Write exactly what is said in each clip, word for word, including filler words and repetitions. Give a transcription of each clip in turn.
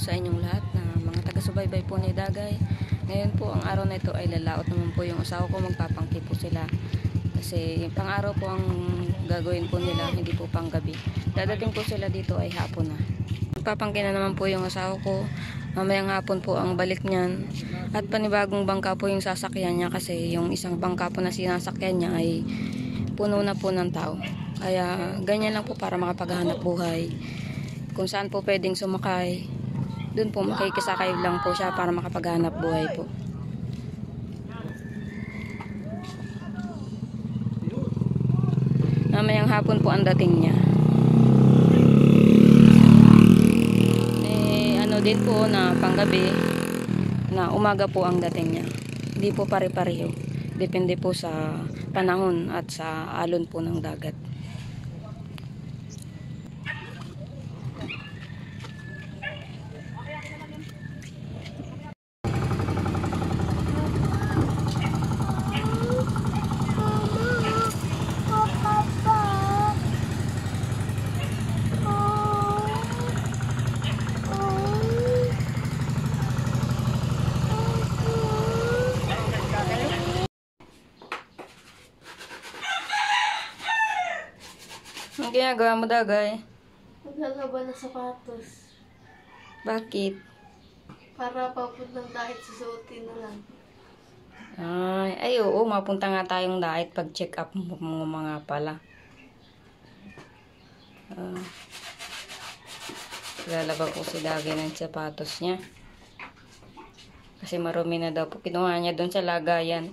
sa inyong lahat na mga taga-subaybay po ni Dagay. Ngayon po, ang araw na ito ay lalaot naman po yung asawa ko, magpapangki po sila. Kasi pang araw po ang gagawin po nila, hindi po pang gabi. Dadating po sila dito ay hapon na. Magpapangki na naman po yung asawa ko. Mamayang hapon po ang balik niyan. At panibagong bangka po yung sasakyan niya kasi yung isang bangka po na sinasakyan niya ay puno na po ng tao. Kaya ganyan lang po para makapaghanap buhay. Kung saan po pwedeng sumakay, dun po makikisakay lang po siya para makapaghanap buhay po. Mamayang hapon po ang dating niya. Eh, ano din po na panggabi, na umaga po ang dating niya. Hindi po pare-pareho. Depende po sa panahon at sa alon po ng dagat. Ang ginagawa mo, Dagay? Naglalaban ng sapatos. Bakit? Para papuntang kahit susuotin na lang. Ay, ay oo, mapunta nga tayong diet pag check up mo mga pala. Uh, lalaba po si Dagay ng sapatos niya. Kasi marumi na daw po. Kinuha niya doon sa lagayan.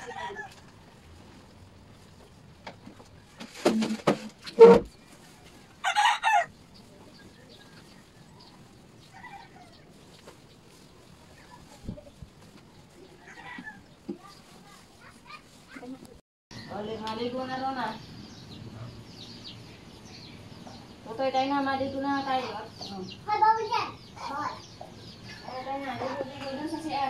Oli, maligo na ron ah. Tutoy tayo na, maligo na tayo. Oh. Hay bawa dyan. Ay, tayo na, ligo-ligo dun sa siyan.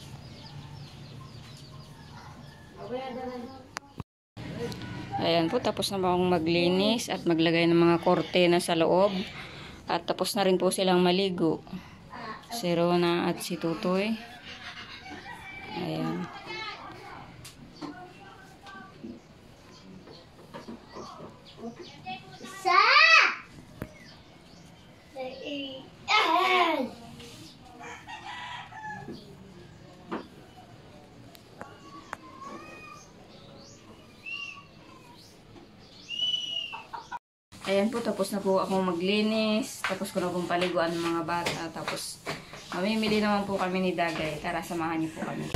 Ayan po, tapos na akong maglinis at maglagay ng mga kortina sa loob. At tapos na rin po silang maligo. Si Rona at si Tutoy. Ayan. Isa. Ayan. Ayan po, tapos na po akong maglinis. Tapos ko na pong paliguan ng mga bata. Tapos, mamimili naman po kami ni Dagay. Tara, samahan niyo po kami.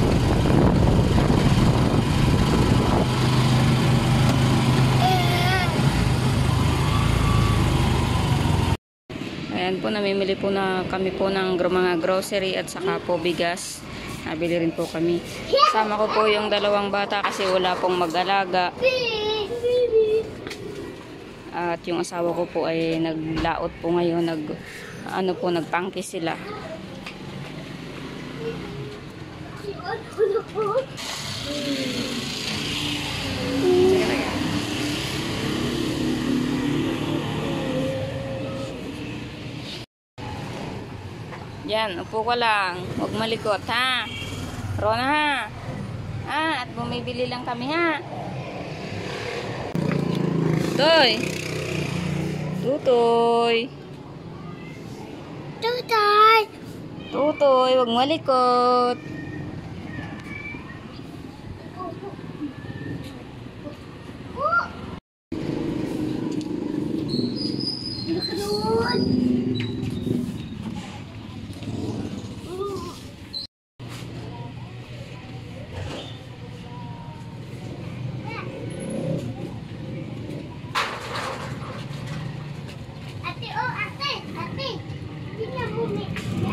Ayan po, namimili po na kami po ng gro- mga grocery at saka po bigas. Nabili rin po kami. Sama ko po yung dalawang bata kasi wala pong mag-alaga. At yung asawa ko po ay naglaot po ngayon, nag ano po, nagpangki sila. Sige na yan. Yan, upo ka lang. Huwag malikot, ha? Rona, ha? Ah, at bumibili lang kami, ha? Toy! Tutoy! Tutay. Tutoy, huwag malikot. Ate, oh, ate, ate. Tingnan mo, may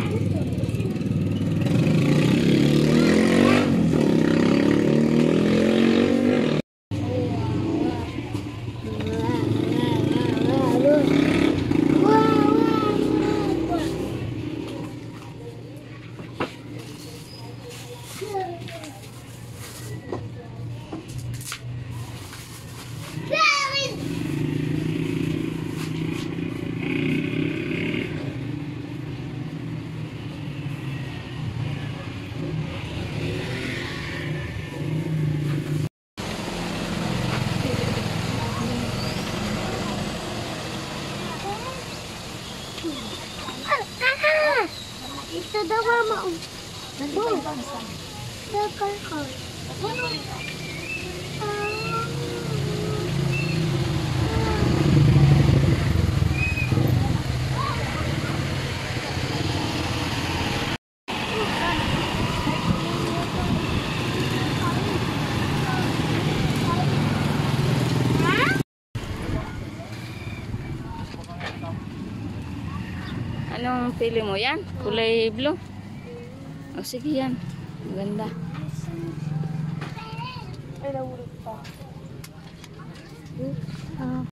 ito daw, mama. Ano? Nakal ko. Anong pili mo yan? Kulay blue? O sige yan. Maganda. Ay, nahulog pa. Ah.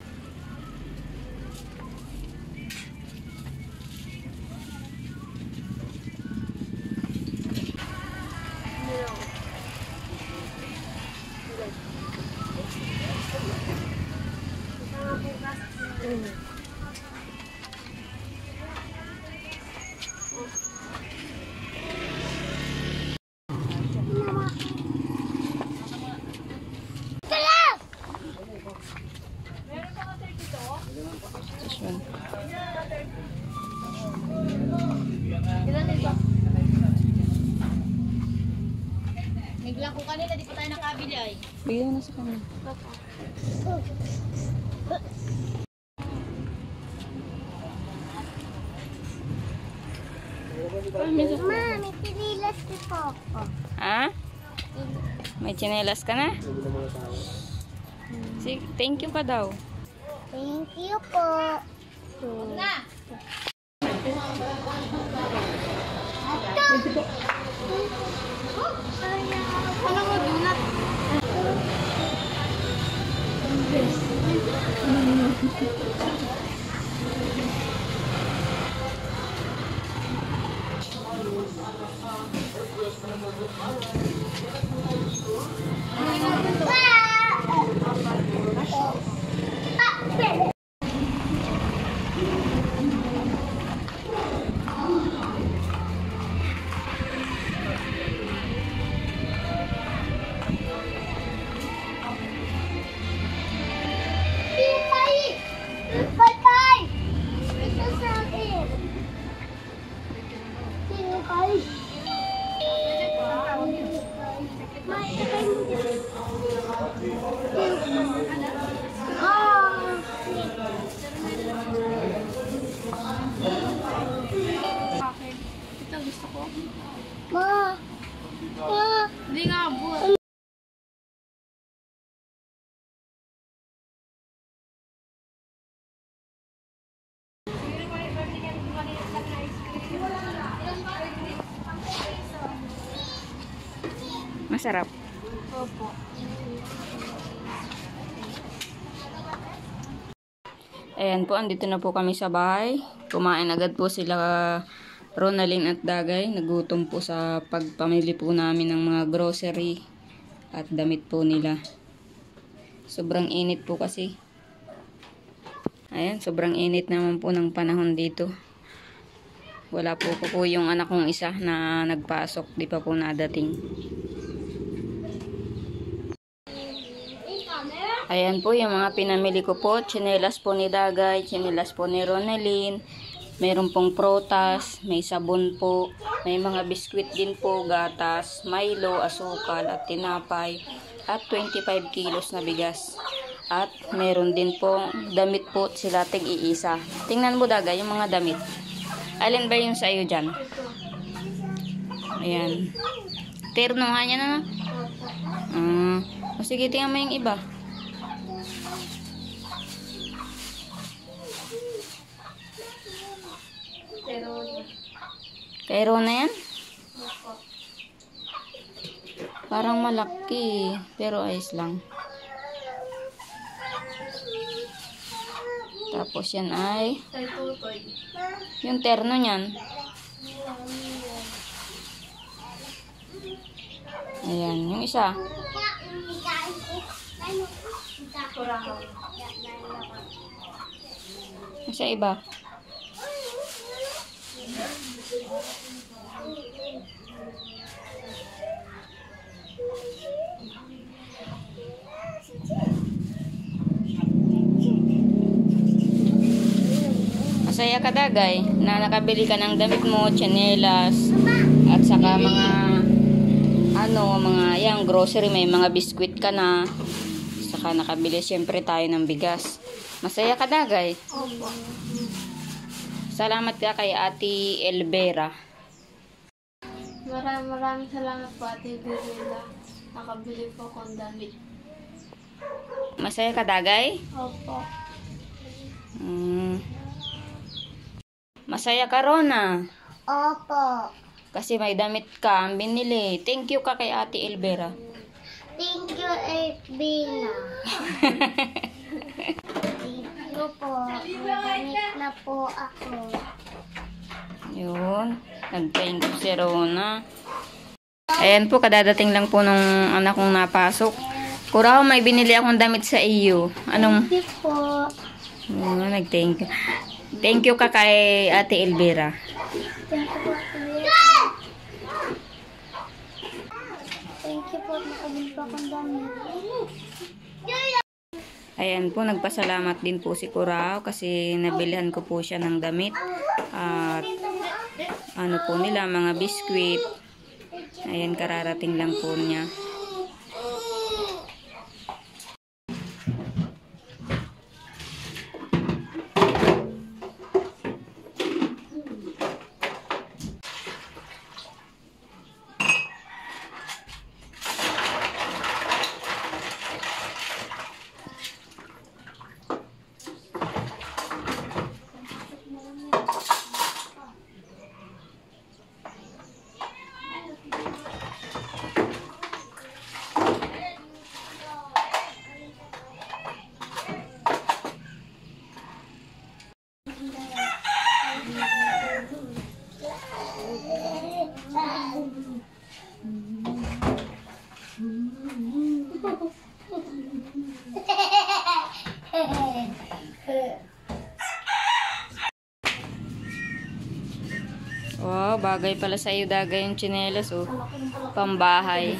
This one. Ilan ito? Naglang ko kanila, di pa tayo nakabili ay. Bigyan mo na sa kanya. Ma, may pinilas ko po ako. Ha? May tsinelas ka na? Sige, thank you ka daw. Thank you po. Na! Ano mo, donut? Bye-bye! Ito sa akin. Sino kayo? May Ah! Ito gusto ko. Ma! Ma! Hindi nga, buwan. Masarap. Opo. Ayan po, andito na po kami sa bahay. Kumain agad po sila Ronalyn at Dagay. Nagutom po sa pagpamili po namin ng mga grocery at damit po nila. Sobrang init po kasi. Ayan, sobrang init naman po ng panahon dito. Wala po po, po yung anak kong isa na nagpasok. Di pa po nadating. Ayan po yung mga pinamili ko po. Tsinelas po ni Dagay, tsinelas po ni Ronalyn. Meron pong protas, may sabon po. May mga biskwit din po, gatas, Milo, asukal at tinapay. At twenty-five kilos na bigas. At meron din po damit po sila tig-iisa. Tingnan mo Dagay yung mga damit. Alin ba yung sa iyo dyan? Ayan. Terno nga niya na. Ah, o sige, tingnan mo yung iba. Pero, Kay Rona yan? Parang malaki, pero ayos lang. Tapos yan ay, kay Tutoy. yung terno niyan. Ayan, yung isa. Kurahaw. Yung sa iba. Masaya ka Dagay na nakabili ka ng damit mo, tsinelas, at saka mga ano, mga yang grocery, may mga biskwit ka na. Saka nakabili siyempre tayo ng bigas. Masaya ka Dagay. Opo. Salamat ka kay Ate Elvera. Maraming maraming salamat po, Ate Birila. Nakabili po akong damit. Masaya ka Dagay? Opo. Mm. Masaya ka Rona. Opo. Kasi may damit ka ang binili. Thank you ka kay Ate Elvera. Thank you, Edwina. Thank you po. Gamit na po ako. Yun. Nag-thank you si Rona. Ayan po, kadadating lang po nung anak kong napasok. Kurao, may binili akong damit sa iyo. Anong? Thank you po. Oh, nag-thank you. Thank you ka kay Ate Elvira. Thank you po, Edwina. Thank you po. Nakabili po akong damit. Ayan po, nagpasalamat din po si Kurao kasi nabilihan ko po siya ng damit. At ano po nila, mga biskwit. Ayan, kararating lang po niya. Bagay pala sa iyo, Dagay, yung tsinelas, oh. Pambahay.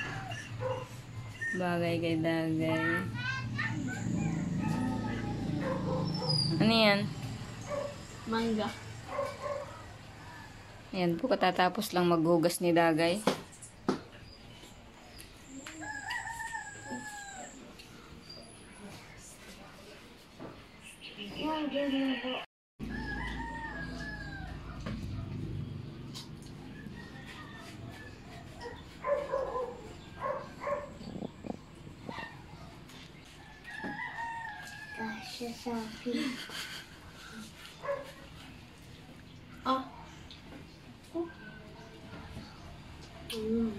Bagay kay Dagay. Ano yan? Mangga. Ayan po, katatapos lang maghugas ni Dagay. Kasya sa akin. Ah. Oh. Mm.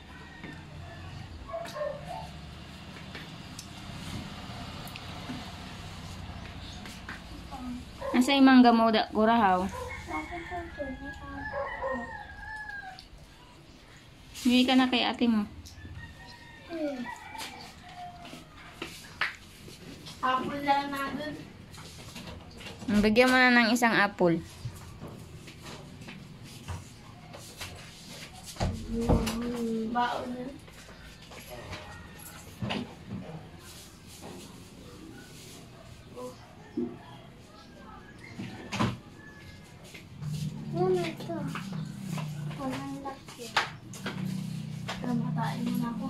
Asa yung mangga mo, da, kurahaw? Bili ka na kay ate mo. Apple lang na dun. Bigyan mo na ng isang apple. Mm, baon na. Ano ito? Walang laki. Kamatain mo na ako.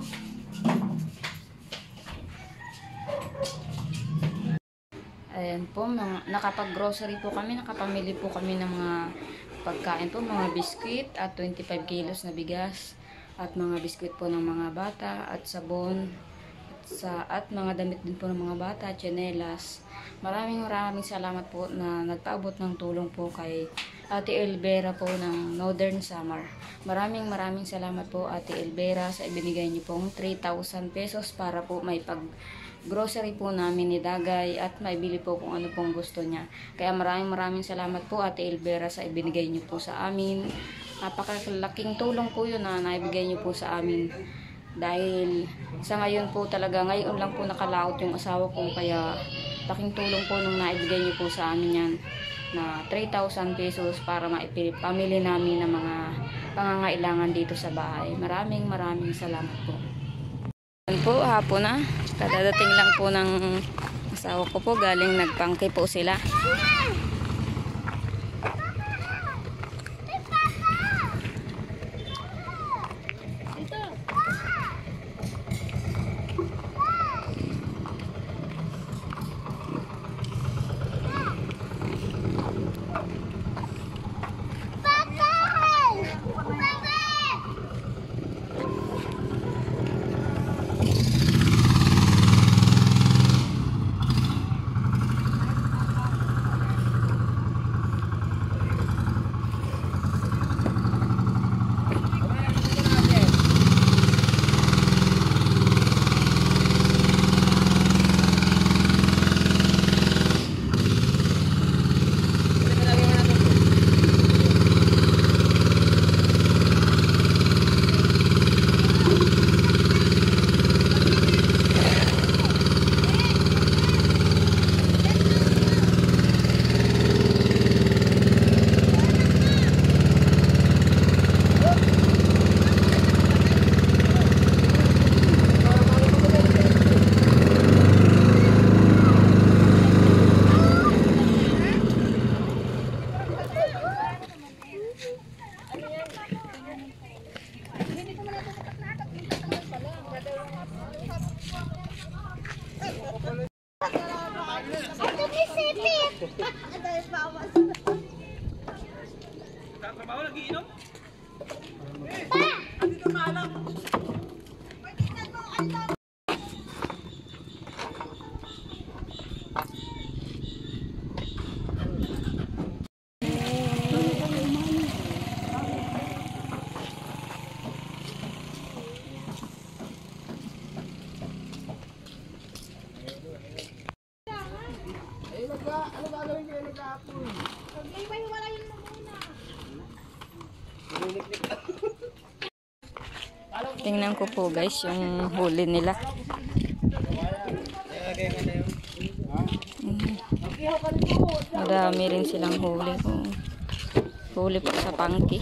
Ayan po, mga, nakapag-grocery po kami, nakapamili po kami ng mga pagkain po, mga biskwit at twenty-five kilos na bigas at mga biskwit po ng mga bata at sabon at, sa, at mga damit din po ng mga bata, tsinelas. Maraming maraming salamat po na nagpaabot ng tulong po kay Ate Elvera po ng Northern Summer. Maraming maraming salamat po Ate Elvera sa ibinigay niyo pong three thousand pesos para po may pag grocery po namin ni Dagay at maibili po kung ano pong gusto niya. Kaya maraming maraming salamat po Ate Elvera sa ibinigay niyo po sa amin. Napakalaking tulong po yun na naibigay niyo po sa amin. Dahil sa ngayon po talaga, ngayon lang po nakalaot yung asawa ko. Kaya laking tulong po nung naibigay niyo po sa amin yan na three thousand pesos para maipamili namin ng mga pangangailangan dito sa bahay. Maraming maraming salamat po. Yan po, hapon na. Kadadating lang po ng asawa ko po. Galing nagpangke po sila. Tingnan ko po guys yung huli nila. Mm. Madami rin silang huli. Oh. Huli po sa pangki.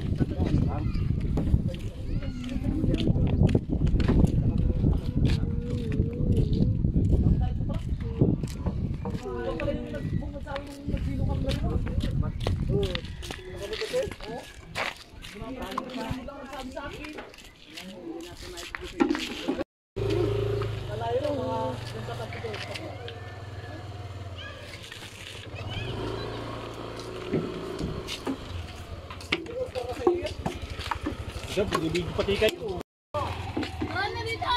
Pati kayo. Ano dito?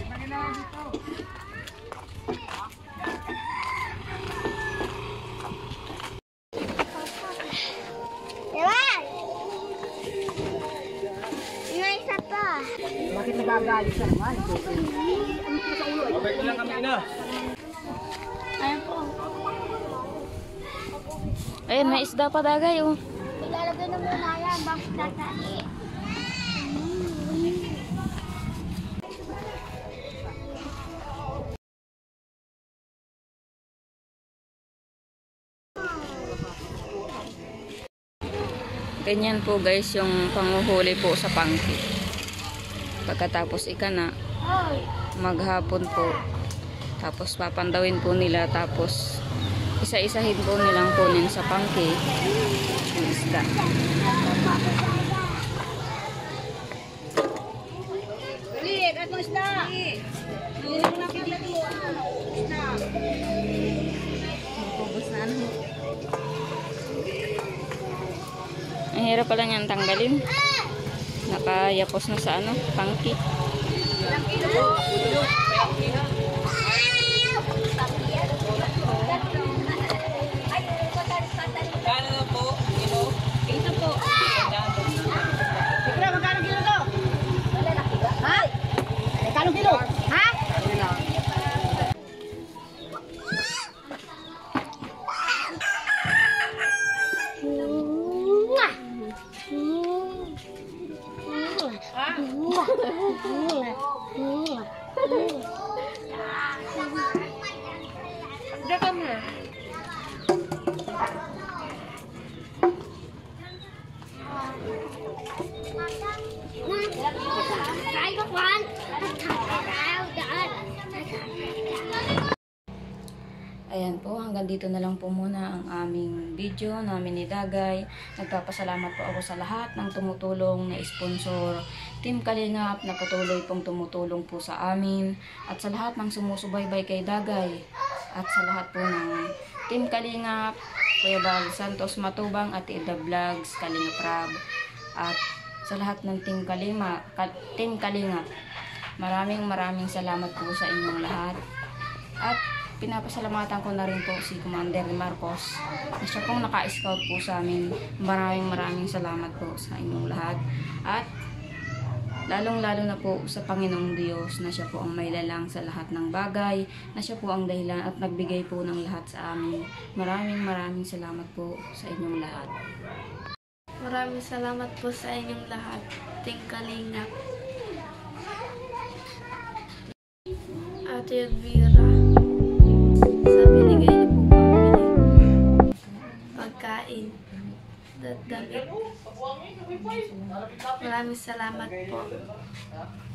Diba? May isa pa. Mabait na lang kami na. Ayun po. Ayun, may isda pa dagay oh. Ilalagay na muna yan. Bakit tatali? Ganyan po guys yung panguhuli po sa pangki. Pagkatapos ika na, Hoy! maghapon po. Tapos papandawin po nila. Tapos isa-isahin po nilang kunin sa pangki yung isda. Ulit, atong isda. Huli mo na kami dito. Isda. Magpubos na ano. Ang hirap pala niyang tanggalin. Nakayapos na sa ano, pangki. Ilang kilo po? Kano na po? Kilo? Ito po. Ito, magkano kilo to? Ha? Magkano kilo? Ha? Mwah! Mwah! Mwah! Diyan ka mo. Ay, bakwan! Ayan po, hanggang dito na lang po muna ang aming video namin ni Dagay. Nagpapasalamat po ako sa lahat ng tumutulong na sponsor, Team Kalingap na patuloy pong tumutulong po sa amin, at sa lahat ng sumusubaybay kay Dagay, at sa lahat po ng Team Kalingap, Kuya Bal Santos Matubang, at Ida Vlogs, Kalingap Rab, at sa lahat ng Team Kalima, Ka, Team Kalingap. Maraming maraming salamat po sa inyong lahat. At pinapasalamatan ko na rin po si Commander Marcos na siya pong naka-scout po sa amin. Maraming maraming salamat po sa inyong lahat. At lalong-lalo na po sa Panginoong Diyos na siya po ang may lalang sa lahat ng bagay, na siya po ang dahilan at nagbigay po ng lahat sa amin. Maraming maraming salamat po sa inyong lahat. Maraming salamat po sa inyong lahat. Ting Kalingap. Ate Elvira, sa binigay niyo po pambili, pagkain, at damit. Maraming salamat po.